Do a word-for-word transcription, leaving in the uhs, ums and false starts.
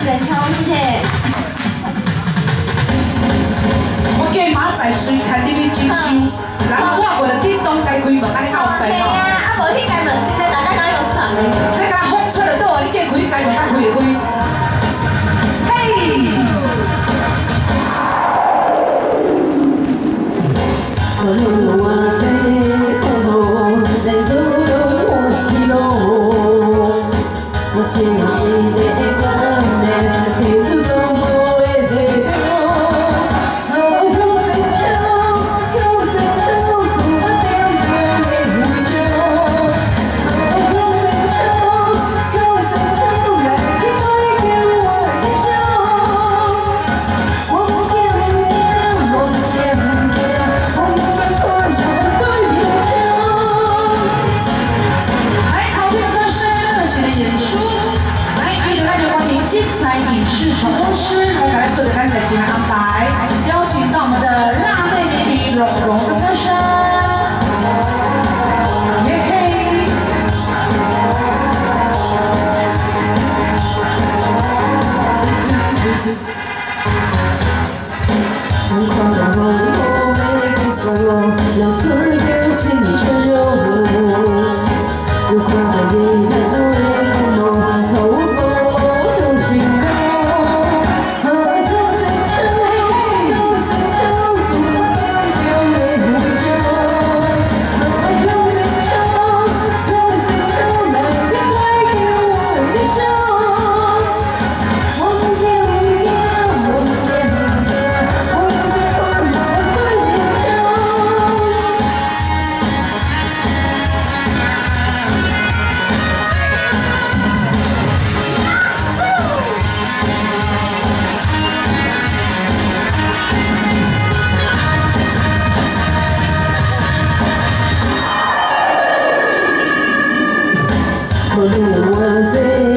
人抽，谢谢。 我叫马仔水看你要招收，然后我为了叮咚该开门，安尼较方便吼。 啊，啊无迄间门真的大家都用爽的。 这甲风吹得倒，你叫开该门，咱开就开。嘿。 精彩影视总公司来来做个单彩节目安排，邀请到我们的辣妹美女蓉蓉的歌声，耶嘿！疯狂的梦，别算我，让自己心里全有我。有狂的夜，我的梦，透过。 我的